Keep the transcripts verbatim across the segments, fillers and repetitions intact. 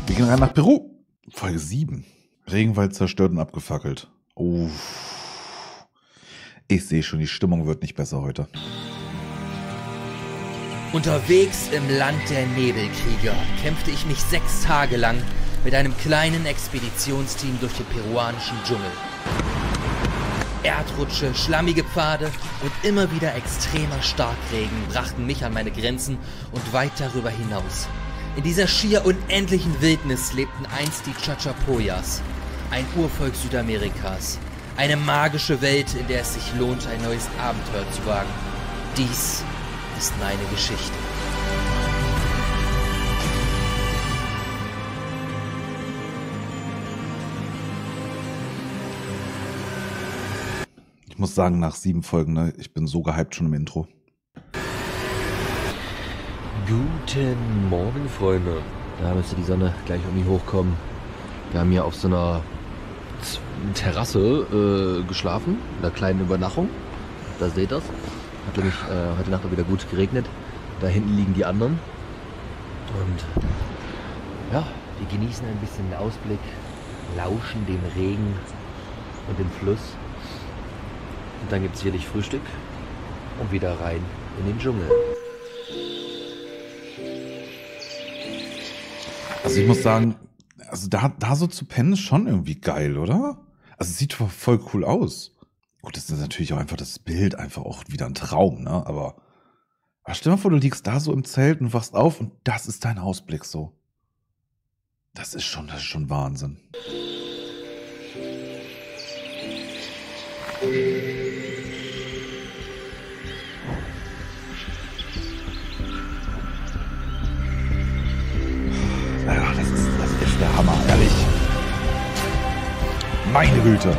Wir gehen rein nach Peru. Folge sieben. Regenwald zerstört und abgefackelt. Oh. Ich sehe schon, die Stimmung wird nicht besser heute. Unterwegs im Land der Nebelkrieger kämpfte ich mich sechs Tage lang mit einem kleinen Expeditionsteam durch den peruanischen Dschungel. Erdrutsche, schlammige Pfade und immer wieder extremer Starkregen brachten mich an meine Grenzen und weit darüber hinaus. In dieser schier unendlichen Wildnis lebten einst die Chachapoyas, ein Urvolk Südamerikas. Eine magische Welt, in der es sich lohnt, ein neues Abenteuer zu wagen. Dies ist meine Geschichte. Ich muss sagen, nach sieben Folgen, ne, ich bin so gehypt schon im Intro. Guten Morgen, Freunde. Da müsste die Sonne gleich irgendwie hochkommen. Wir haben hier auf so einer Terrasse äh, geschlafen, in einer kleinen Übernachtung. Da seht ihr das. Hat nämlich äh, heute Nacht auch wieder gut geregnet. Da hinten liegen die anderen. Und ja, wir genießen ein bisschen den Ausblick, lauschen dem Regen und dem Fluss. Und dann gibt es sicherlich Frühstück und wieder rein in den Dschungel. Also ich muss sagen, also da, da so zu pennen ist schon irgendwie geil, oder? Also es sieht voll cool aus. Gut, das ist natürlich auch einfach das Bild, einfach auch wieder ein Traum, ne? Aber, aber stell dir mal vor, du liegst da so im Zelt und wachst auf und das ist dein Ausblick so. Das ist schon, das ist schon Wahnsinn. Ja, das ist, das ist der Hammer, ehrlich. Meine Güte.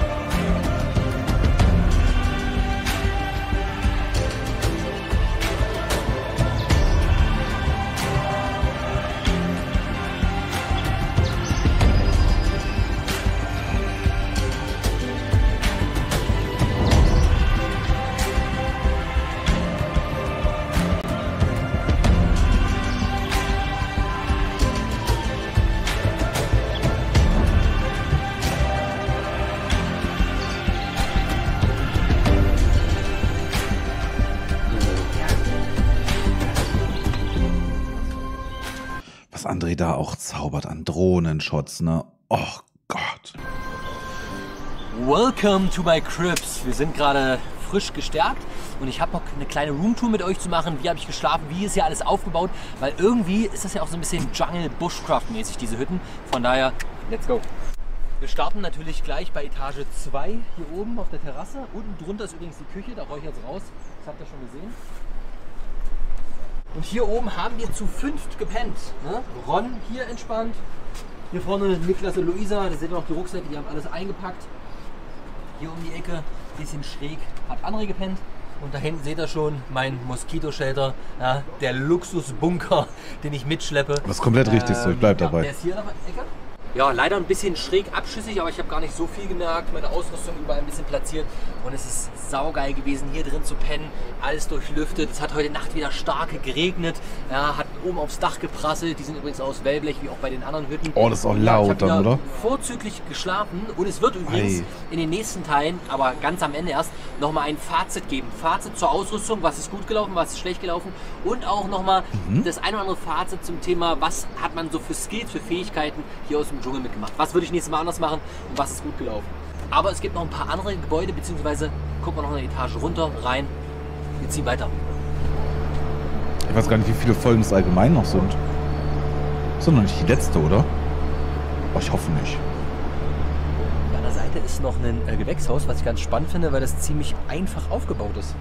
André da auch zaubert an Drohnenshots, ne? Oh Gott. Welcome to my cribs. Wir sind gerade frisch gestärkt und ich habe noch eine kleine Roomtour mit euch zu machen. Wie habe ich geschlafen? Wie ist hier alles aufgebaut? Weil irgendwie ist das ja auch so ein bisschen Jungle-Bushcraft-mäßig, diese Hütten. Von daher, let's go. Wir starten natürlich gleich bei Etage zwei hier oben auf der Terrasse. Unten drunter ist übrigens die Küche, da räuchert es raus. Das habt ihr schon gesehen. Und hier oben haben wir zu fünft gepennt. Ne? Ron hier entspannt. Hier vorne Niklas und Luisa, da seht ihr noch die Rucksäcke, die haben alles eingepackt. Hier um die Ecke, bisschen schräg, hat André gepennt. Und da hinten seht ihr schon mein Moskito-Shelter, ja, der Luxusbunker, den ich mitschleppe. Das ist komplett richtig so, ich bleib ja, dabei. Der ist hier in der Ecke. Ja, leider ein bisschen schräg abschüssig, aber ich habe gar nicht so viel gemerkt. Meine Ausrüstung überall ein bisschen platziert und es ist saugeil gewesen, hier drin zu pennen. Alles durchlüftet. Es hat heute Nacht wieder stark geregnet. Ja, hat oben aufs Dach geprasselt. Die sind übrigens aus Wellblech, wie auch bei den anderen Hütten. Oh, das ist auch laut ja, dann, oder? Vorzüglich geschlafen und es wird übrigens Ei. in den nächsten Teilen, aber ganz am Ende erst, nochmal ein Fazit geben. Fazit zur Ausrüstung, was ist gut gelaufen, was ist schlecht gelaufen und auch nochmal mhm. das ein oder andere Fazit zum Thema, was hat man so für Skills, für Fähigkeiten hier aus dem Dschungel mitgemacht. Was würde ich nächstes Mal anders machen und was ist gut gelaufen. Aber es gibt noch ein paar andere Gebäude, beziehungsweise gucken wir noch eine Etage runter, rein. Wir ziehen weiter. Ich weiß gar nicht, wie viele Folgen es allgemein noch sind. Das ist doch noch nicht die letzte, oder? Oh, ich hoffe nicht. An der Seite ist noch ein äh, Gewächshaus, was ich ganz spannend finde, weil das ziemlich einfach aufgebaut ist.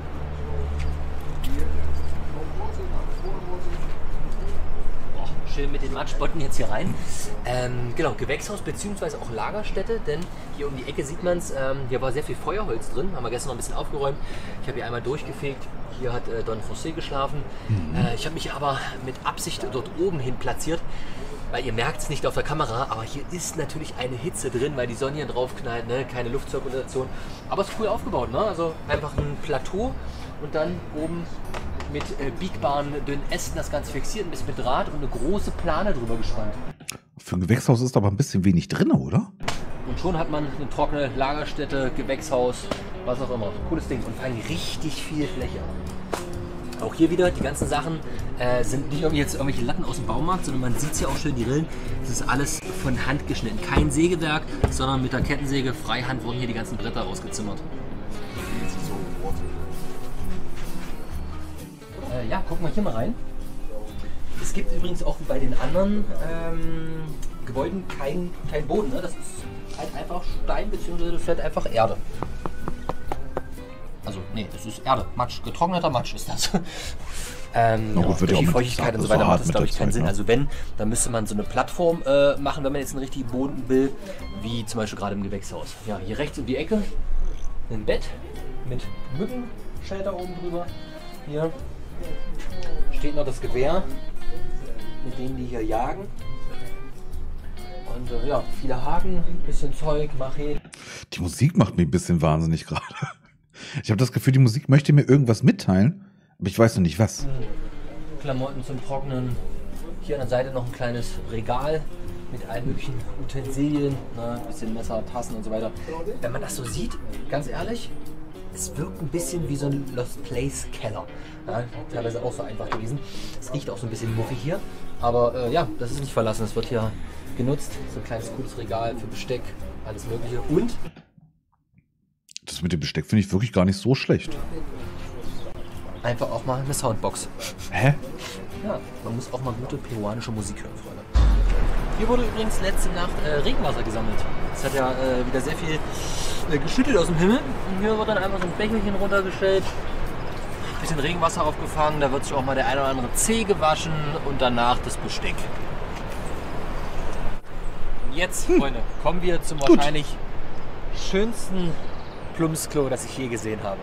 Schön mit den Matschbotten jetzt hier rein. Ähm, genau, Gewächshaus bzw. auch Lagerstätte, denn hier um die Ecke sieht man es, ähm, hier war sehr viel Feuerholz drin, haben wir gestern noch ein bisschen aufgeräumt. Ich habe hier einmal durchgefegt, hier hat äh, Don José geschlafen. Mhm. Äh, ich habe mich aber mit Absicht dort oben hin platziert, weil ihr merkt es nicht auf der Kamera, aber hier ist natürlich eine Hitze drin, weil die Sonne hier drauf knallt, ne? Keine Luftzirkulation. Aber es ist cool aufgebaut, ne? Also einfach ein Plateau und dann oben mit äh, biegbaren, dünnen Ästen das Ganze fixiert, ein bisschen mit Draht und eine große Plane drüber gespannt. Für ein Gewächshaus ist aber ein bisschen wenig drin, oder? Und schon hat man eine trockene Lagerstätte, Gewächshaus, was auch immer. Cooles Ding und vor allem richtig viel Fläche. Auch hier wieder, die ganzen Sachen äh, sind nicht irgendwie jetzt irgendwelche Latten aus dem Baumarkt, sondern man sieht es ja auch schön, die Rillen. Das ist alles von Hand geschnitten. Kein Sägewerk, sondern mit der Kettensäge freihand wurden hier die ganzen Bretter rausgezimmert. Äh, ja, gucken wir hier mal rein. Es gibt übrigens auch wie bei den anderen ähm, Gebäuden kein, kein Boden. Ne? Das ist halt einfach Stein bzw. das ist halt einfach Erde. Also, nee, das ist Erde, Matsch, getrockneter Matsch ist das. ähm, Na gut, ja, wird durch ja die auch Feuchtigkeit und so so weiter hart macht das, mit glaube der ich, keinen Zeit, Sinn. ne? Also wenn, dann müsste man so eine Plattform äh, machen, wenn man jetzt einen richtigen Boden will, wie zum Beispiel gerade im Gewächshaus. Ja, hier rechts um die Ecke ein Bett mit Mückenschelter oben drüber. Hier steht noch das Gewehr, mit denen die hier jagen. Und äh, ja, viele Haken, bisschen Zeug, Macheten. Die Musik macht mich ein bisschen wahnsinnig gerade. Ich habe das Gefühl, die Musik möchte mir irgendwas mitteilen, aber ich weiß noch nicht was. Klamotten zum Trocknen. Hier an der Seite noch ein kleines Regal mit allen möglichen Utensilien, ne, ein bisschen Messer, Tassen und so weiter. Wenn man das so sieht, ganz ehrlich, es wirkt ein bisschen wie so ein Lost Place Keller. Ja, teilweise auch so einfach gewesen. Es riecht auch so ein bisschen muffig hier, aber äh, ja, das ist nicht verlassen. Es wird hier genutzt. So ein kleines cooles Regal für Besteck, alles Mögliche. Und Das mit dem Besteck finde ich wirklich gar nicht so schlecht. einfach auch mal eine Soundbox. Hä? Ja, man muss auch mal gute peruanische Musik hören, Freunde. Hier wurde übrigens letzte Nacht äh, Regenwasser gesammelt. Es hat ja äh, wieder sehr viel äh, geschüttet aus dem Himmel. Und hier wird dann einfach so ein Becherchen runtergestellt. Ein bisschen Regenwasser aufgefangen. Da wird sich auch mal der eine oder andere Zeh gewaschen. Und danach das Besteck. Und jetzt, hm. Freunde, kommen wir zum Gut. wahrscheinlich schönsten Plumpsklo, das ich je gesehen habe.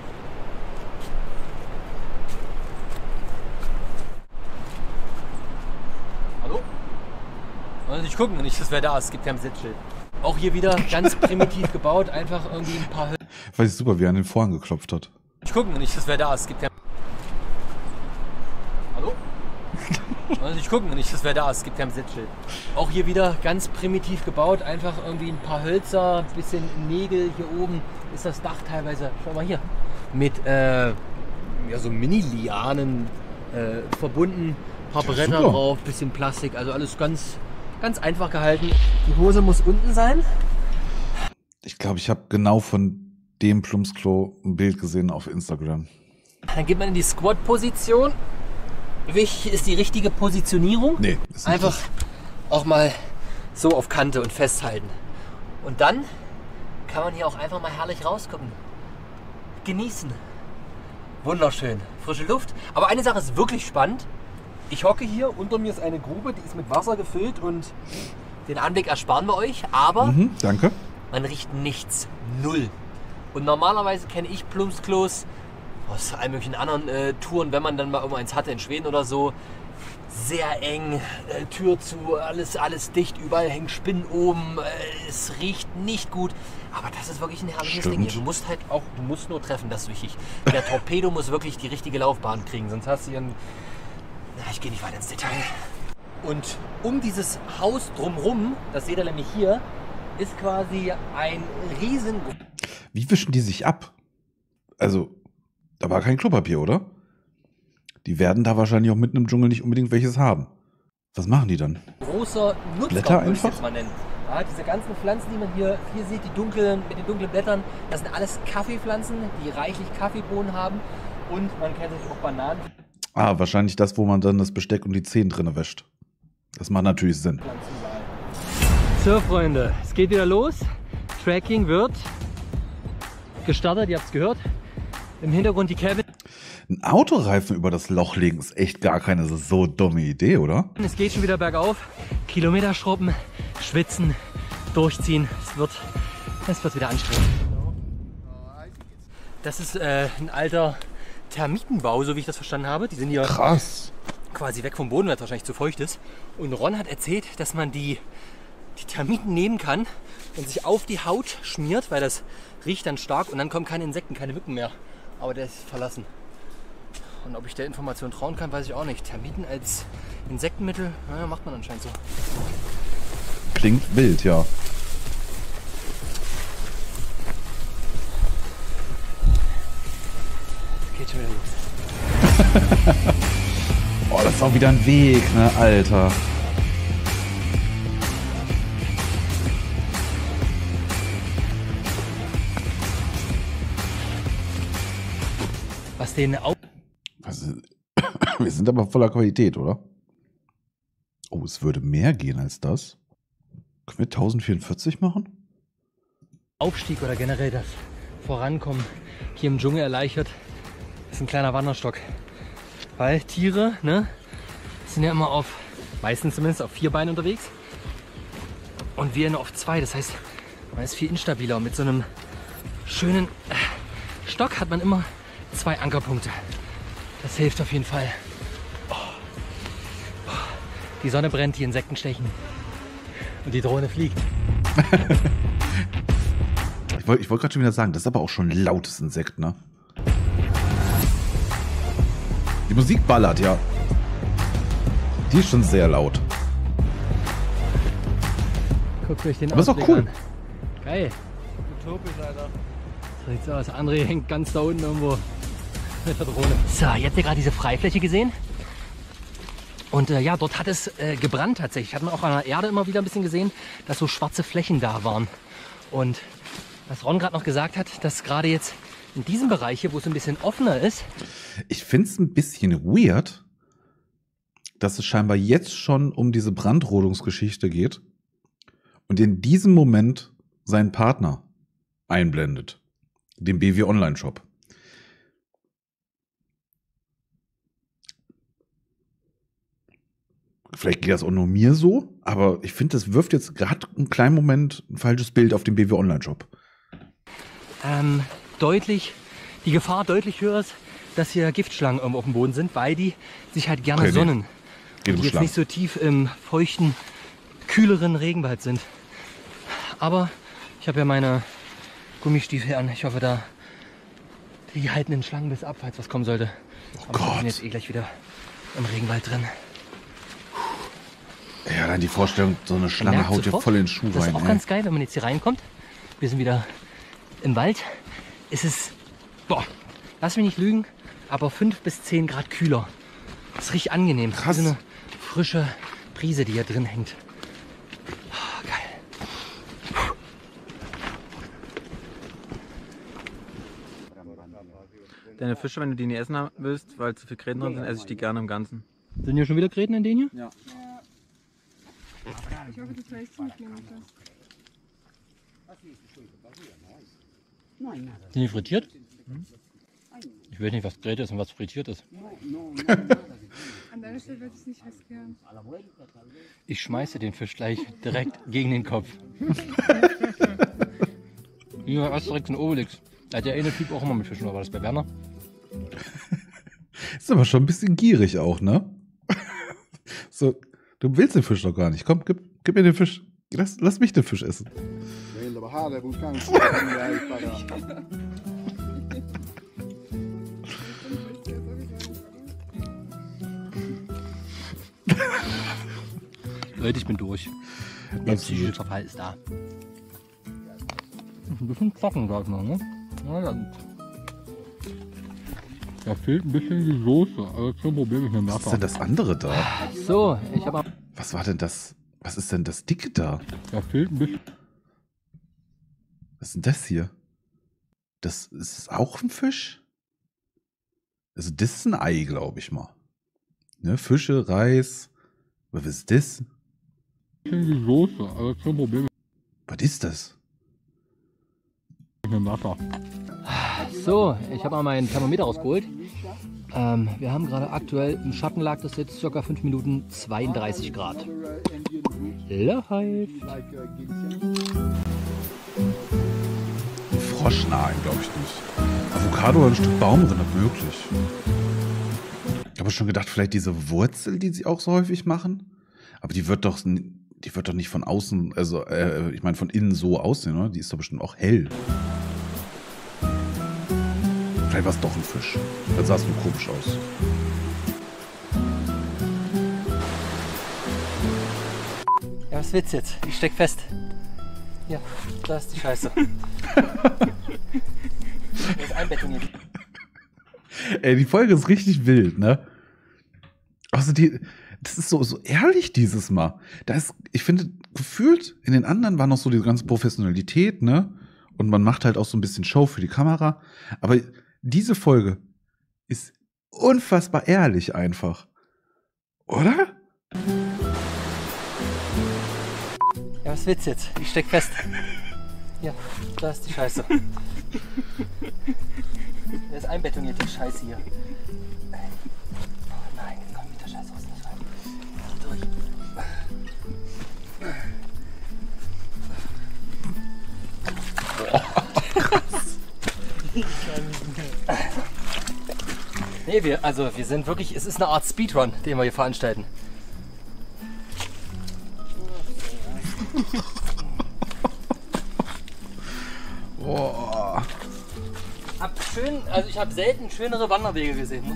Hallo? Wollen Sie nicht gucken, nicht, dass wer da ist. Es gibt kein Sitzschild. Auch hier wieder ganz primitiv gebaut. Einfach irgendwie ein paar Hölzer. Weiß ich super, wie er an den Vorhang geklopft hat. Nicht gucken, nicht, dass wer da ist. Es gibt kein. Hallo? Wollen Sie nicht gucken, nicht, dass wer da ist. Es gibt kein Sitzschild. Auch hier wieder ganz primitiv gebaut. Einfach irgendwie ein paar Hölzer, ein bisschen Nägel. Hier oben ist das Dach teilweise. Schau mal hier. Mit äh, ja, so Mini-Lianen äh, verbunden. Ein paar Ja, Bretter super. drauf, bisschen Plastik. Also alles ganz, ganz einfach gehalten. Die Hose muss unten sein. Ich glaube, ich habe genau von dem Plumpsklo ein Bild gesehen auf Instagram. Dann geht man in die Squat-Position. Wichtig ist die richtige Positionierung. Nee, ist nicht Einfach auch mal so auf Kante und festhalten. Und dann kann man hier auch einfach mal herrlich rausgucken. Genießen. Wunderschön. Frische Luft. Aber eine Sache ist wirklich spannend. Ich hocke hier, unter mir ist eine Grube, die ist mit Wasser gefüllt und den Anblick ersparen wir euch. Aber Mhm, danke. man riecht nichts. Null. Und normalerweise kenne ich Plumpsklos aus allen möglichen anderen äh, Touren, wenn man dann mal irgendwo eins hatte in Schweden oder so. Sehr eng, äh, Tür zu, alles, alles dicht, überall hängen Spinnen oben, äh, es riecht nicht gut. Aber das ist wirklich ein herrliches Stimmt. Ding hier. Du musst halt auch, du musst nur treffen, das ist wichtig. Der Torpedo muss wirklich die richtige Laufbahn kriegen, sonst hast du hier ein... Na, ich gehe nicht weiter ins Detail. Und um dieses Haus drumherum, das seht ihr nämlich hier, ist quasi ein riesen... Wie wischen die sich ab? Also, da war kein Klopapier, oder? Die werden da wahrscheinlich auch mitten im Dschungel nicht unbedingt welches haben. Was machen die dann? großer Blätter Nutzbaum, würde ich einfach? jetzt mal nennen. Ja, diese ganzen Pflanzen, die man hier, hier sieht, die dunklen, mit den dunklen Blättern, das sind alles Kaffeepflanzen, die reichlich Kaffeebohnen haben. Und man kennt natürlich auch Bananen. Ah, wahrscheinlich das, wo man dann das Besteck und die Zehen drinne wäscht. Das macht natürlich Sinn. So, Freunde, es geht wieder los. Tracking wird gestartet, ihr habt es gehört. Im Hintergrund die Cabin. Ein Autoreifen über das Loch legen ist echt gar keine so dumme Idee, oder? Es geht schon wieder bergauf. Kilometer schrubben, schwitzen, durchziehen. Es wird, es wird wieder anstrengend. Das ist äh, ein alter Termitenbau, so wie ich das verstanden habe. Die sind hier Krass. quasi weg vom Boden, weil es wahrscheinlich zu feucht ist. Und Ron hat erzählt, dass man die, die Termiten nehmen kann und sich auf die Haut schmiert, weil das riecht dann stark und dann kommen keine Insekten, keine Mücken mehr. Aber der ist verlassen. Und ob ich der Information trauen kann, weiß ich auch nicht. Termiten als Insektenmittel, naja, macht man anscheinend so. klingt wild, ja. Geht schon wieder los. Oh, das ist auch wieder ein Weg, ne, Alter. Was den Au Was ist, wir sind aber voller Qualität, oder? Oh, es würde mehr gehen als das. Können wir tausendvierundvierzig machen? Aufstieg oder generell das Vorankommen hier im Dschungel erleichtert, ist ein kleiner Wanderstock. Weil Tiere, ne, sind ja immer auf, meistens zumindest auf vier Beinen unterwegs. Und wir nur auf zwei. Das heißt, man ist viel instabiler. Und mit so einem schönen äh, Stock hat man immer zwei Ankerpunkte. Das hilft auf jeden Fall. Oh. Oh. Die Sonne brennt, die Insekten stechen. Und die Drohne fliegt. Ich wollte ich wollt gerade schon wieder sagen, das ist aber auch schon ein lautes Insekt, ne? Die Musik ballert, ja. Die ist schon sehr laut. Guckt euch den Aber ist auch Ausblick cool. an. Geil. Utopisch, Alter. So sieht's aus. André hängt ganz da unten irgendwo mit der Drohne. So, ihr habt ja gerade diese Freifläche gesehen. Und äh, ja, dort hat es äh, gebrannt tatsächlich. Hat man auch an der Erde immer wieder ein bisschen gesehen, dass so schwarze Flächen da waren. Und was Ron gerade noch gesagt hat, dass gerade jetzt in diesem Bereich hier, wo es ein bisschen offener ist. Ich finde es ein bisschen weird, dass es scheinbar jetzt schon um diese Brandrodungsgeschichte geht und in diesem Moment seinen Partner einblendet, den B W Online Shop. Vielleicht geht das auch nur mir so, aber ich finde, das wirft jetzt gerade einen kleinen Moment ein falsches Bild auf den B W Online Shop. Ähm, deutlich, die Gefahr deutlich höher ist, dass hier Giftschlangen irgendwo auf dem Boden sind, weil die sich halt gerne Okay, nee. sonnen. Geht um Die jetzt Schlangen. nicht so tief im feuchten, kühleren Regenwald sind. Aber ich habe ja meine Gummistiefel an. Ich hoffe, da die halten den Schlangenbiss ab, falls was kommen sollte. Oh Aber wir Gott. sind jetzt eh gleich wieder im Regenwald drin. Ja, dann die Vorstellung, so eine Schlange merkt haut dir sofort, voll in den Schuh Das ist rein. auch ey. ganz geil, wenn man jetzt hier reinkommt. Wir sind wieder im Wald. Es ist, boah, lass mich nicht lügen, aber fünf bis zehn Grad kühler. Das ist richtig angenehm. Das ist Krass. wie so eine frische Brise, die hier drin hängt. Oh, geil. Deine Fische, wenn du die nicht essen haben willst, weil zu viel Gräten drin sind, esse ich die gerne im Ganzen. Sind hier schon wieder Gräten in denen hier? Ja. Ich hoffe, du trägst mich nämlich das. Sind die frittiert? Ich weiß nicht, was Gräte ist und was frittiert ist. An deiner Stelle würde ich es nicht riskieren. Ich schmeiße den Fisch gleich direkt gegen den Kopf. Wie bei Asterix und Obelix. Da hat der eine Typ auch immer mit Fischen, oder war das bei Werner? Ist aber schon ein bisschen gierig auch, ne? So, du willst den Fisch doch gar nicht. Komm, gib, gib mir den Fisch. Lass, lass mich den Fisch essen. Leute, ich bin durch. Der psychische Verfall ist da. Ein bisschen trocken, sag ich mal, ne? Ja, ja. Da fehlt ein bisschen die Soße, aber kein Problem, ich nehme Was ist denn das andere da? So, ich habe Was war denn das? Was ist denn das Dicke da? Da fehlt ein bisschen. Was ist denn das hier? Das ist auch ein Fisch? Also das ist ein Ei, glaube ich mal. Ne? Fische, Reis. Was ist das? Die Soße, aber kein Problem, Was ist das? ich nehme Wasser. So, ich habe mal meinen Thermometer rausgeholt. Ähm, wir haben gerade aktuell im Schatten lag das jetzt ca. fünf Minuten zweiunddreißig Grad. Läuft. Ein Frosch? Nein, glaube ich nicht. Avocado oder ein Stück Baumrinne, möglich. Ich habe schon gedacht, vielleicht diese Wurzel, die sie auch so häufig machen. Aber die wird doch, die wird doch nicht von außen, also äh, ich meine von innen so aussehen, oder? Die ist doch bestimmt auch hell. Vielleicht war es doch ein Fisch. Dann sah es nur komisch aus. Ja, was willst du jetzt? Ich steck fest. Ja, da ist die Scheiße. Das ist einbetoniert. Ey, die Folge ist richtig wild, ne? Also die, das ist so, so ehrlich dieses Mal. Da ist, ich finde, gefühlt, in den anderen war noch so die ganze Professionalität, ne? Und man macht halt auch so ein bisschen Show für die Kamera. Aber diese Folge ist unfassbar ehrlich einfach. Oder? Ja, was willst du jetzt? Ich steck fest. Ja, da ist die Scheiße. Das ist einbetonierte Scheiße hier. Oh nein, jetzt kommt wieder Scheiße raus. Nicht rein. Durch. Nee, wir, also wir sind wirklich, es ist eine Art Speedrun, den wir hier veranstalten. Boah. Hab schön, also ich habe selten schönere Wanderwege gesehen.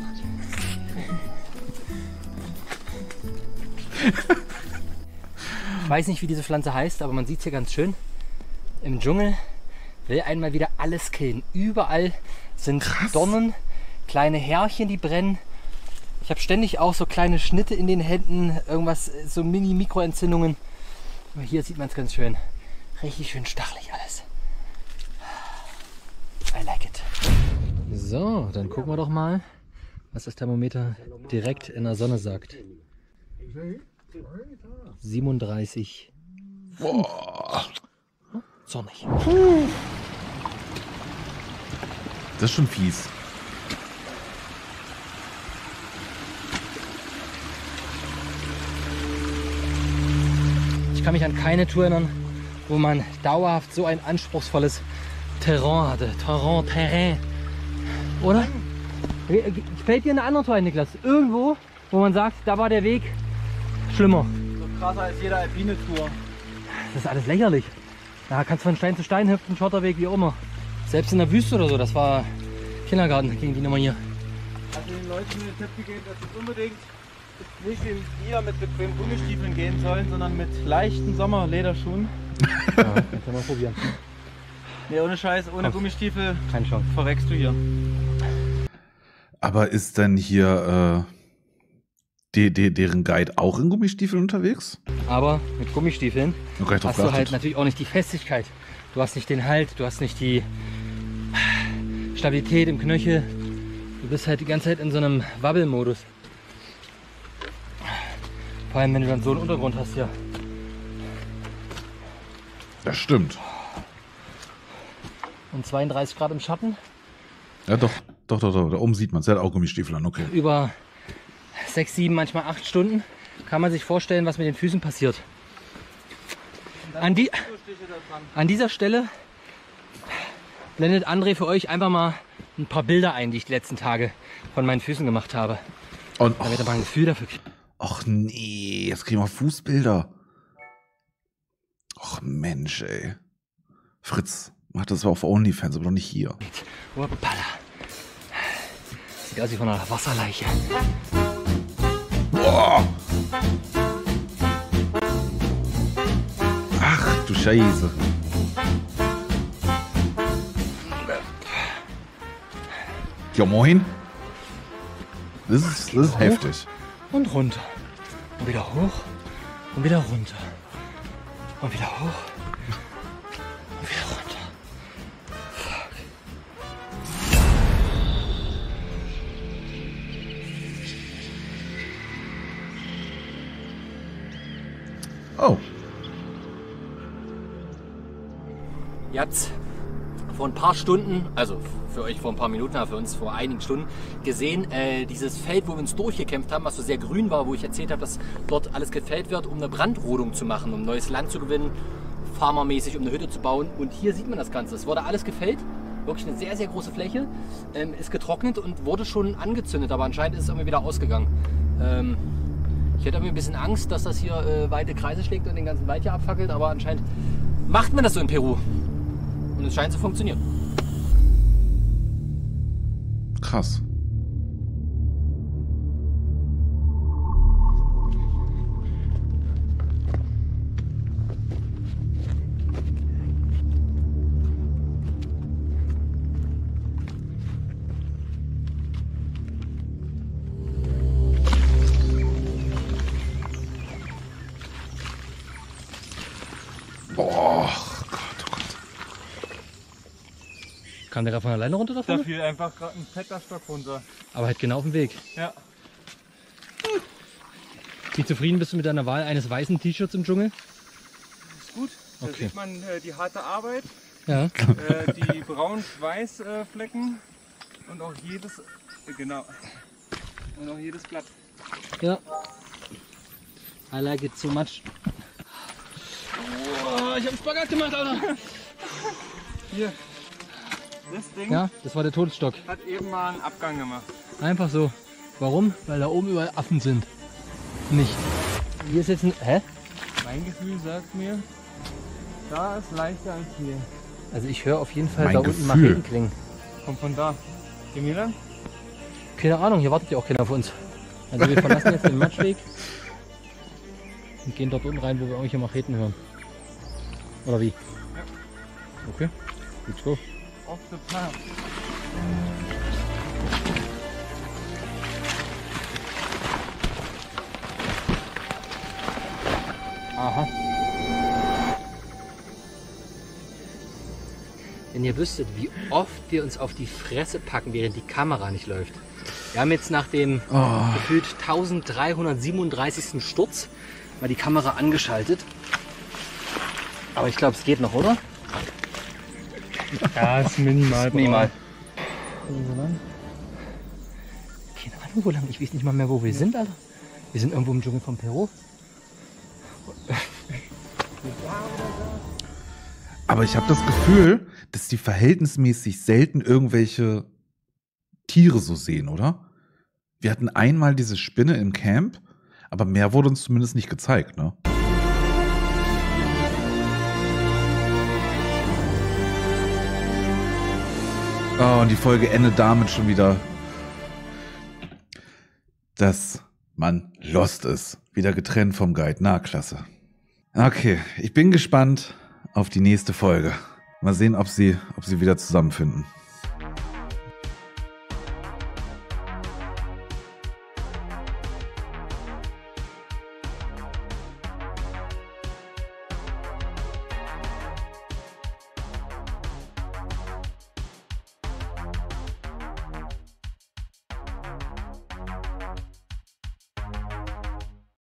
Ich weiß nicht, wie diese Pflanze heißt, aber man sieht es hier ganz schön. Im Dschungel will einmal wieder alles killen. Überall sind Krass. Dornen, kleine Härchen, die brennen. Ich habe ständig auch so kleine Schnitte in den Händen, irgendwas, so Mini-Mikroentzündungen. Aber hier sieht man es ganz schön. Richtig schön stachelig alles. I like it. So, dann gucken wir doch mal, was das Thermometer direkt in der Sonne sagt. siebenunddreißig. Boah. Sonnig. Das ist schon fies. Ich kann mich an keine Tour erinnern, wo man dauerhaft so ein anspruchsvolles Terrain hatte. Terrain, Terrain. Oder? Fällt dir eine andere Tour ein, Niklas? Irgendwo, wo man sagt, da war der Weg schlimmer. So krasser als jede alpine Tour. Das ist alles lächerlich. Da kannst du von Stein zu Stein hüpfen, Schotterweg, wie auch immer. Selbst in der Wüste oder so, das war Kindergarten gegen die Nummer hier. Also den Leuten den Tipp gegeben, dass sie unbedingt nicht wie wir mit bequemen Gummistiefeln gehen sollen, sondern mit leichten Sommerlederschuhen. Ja, kannst du mal probieren. Ne, ohne Scheiß, ohne Ach, Gummistiefel keine Chance. verreckst du hier. Aber ist denn hier äh, die, die, deren Guide auch in Gummistiefeln unterwegs? Aber mit Gummistiefeln Noch gar nicht drauf hast du halt geachtet. natürlich auch nicht die Festigkeit. Du hast nicht den Halt, du hast nicht die Stabilität im Knöchel. Du bist halt die ganze Zeit in so einem Wabbelmodus. Vor allem, wenn du dann so einen Untergrund hast hier. Das stimmt. Und zweiunddreißig Grad im Schatten. Ja, doch, doch, doch, doch. Da oben sieht man es. Der hat auch Gummistiefel an, okay. Über sechs, sieben, manchmal acht Stunden kann man sich vorstellen, was mit den Füßen passiert. An, die, an dieser Stelle blendet André für euch einfach mal ein paar Bilder ein, die ich die letzten Tage von meinen Füßen gemacht habe. Und, Damit ihr mal ein Gefühl dafür kriegt. ach nee, jetzt kriegen wir Fußbilder. Ach Mensch, ey. Fritz, mach das auf OnlyFans, aber doch nicht hier. Hoppala. Sieht aus wie von einer Wasserleiche. Boah. Ach du Scheiße. Ja moin. Das ist, das ist heftig. Und runter. Und wieder hoch. Und wieder runter. Und wieder hoch. Und wieder runter. Fuck. Oh. Ihr habt's vor ein paar Stunden, also für euch vor ein paar Minuten, aber für uns vor einigen Stunden, gesehen, äh, dieses Feld, wo wir uns durchgekämpft haben, was so sehr grün war, wo ich erzählt habe, dass dort alles gefällt wird, um eine Brandrodung zu machen, um neues Land zu gewinnen, farmermäßig, um eine Hütte zu bauen. Und hier sieht man das Ganze. Es wurde alles gefällt, wirklich eine sehr, sehr große Fläche, ähm, ist getrocknet und wurde schon angezündet, aber anscheinend ist es irgendwie wieder ausgegangen. Ähm, ich hätte irgendwie ein bisschen Angst, dass das hier äh, weite Kreise schlägt und den ganzen Wald hier abfackelt, aber anscheinend macht man das so in Peru. Und es scheint zu funktionieren. Krass. Kam der von alleine runter davon? Da fiel einfach gerade ein fetter Stock runter. Aber halt genau auf dem Weg. Ja. Wie zufrieden bist du mit deiner Wahl eines weißen T-Shirts im Dschungel? Ist gut. Da Okay. sieht man äh, die harte Arbeit, Ja. äh, die braun-weiß äh, Flecken und auch jedes, äh, genau, und auch jedes Blatt. Ja. I like it so much. Oh, ich hab Spagat gemacht, Alter. Hier, das Ding Ja, das war der Todesstock. hat eben mal einen Abgang gemacht. Einfach so. Warum? Weil da oben überall Affen sind. Nicht. Hier ist jetzt ein... Hä? Mein Gefühl sagt mir, da ist leichter als hier. Also ich höre auf jeden Fall Mein da unten Gefühl. Macheten klingen. Kommt von da. Gehen wir lang? Keine Ahnung, hier wartet ja auch keiner auf uns. Also wir verlassen jetzt den Matschweg und gehen dort unten rein, wo wir irgendwelche Macheten hören. Oder wie? Ja. Okay, let's go. Off the path. Aha. Wenn ihr wüsstet, wie oft wir uns auf die Fresse packen, während die Kamera nicht läuft. Wir haben jetzt nach dem Oh. gefühlt eintausenddreihundertsiebenunddreißigsten Sturz mal die Kamera angeschaltet. Aber ich glaube, es geht noch, oder? Ja, ist minimal. Minimal. Keine Ahnung, wo lang. Ich weiß nicht mal mehr, wo wir sind, Alter. Wir sind irgendwo im Dschungel von Peru. Aber ich habe das Gefühl, dass die verhältnismäßig selten irgendwelche Tiere so sehen, oder? Wir hatten einmal diese Spinne im Camp, aber mehr wurde uns zumindest nicht gezeigt, ne? Oh, und die Folge endet damit schon wieder, dass man lost ist. Wieder getrennt vom Guide. Na, klasse. Okay, ich bin gespannt auf die nächste Folge. Mal sehen, ob sie, ob sie wieder zusammenfinden.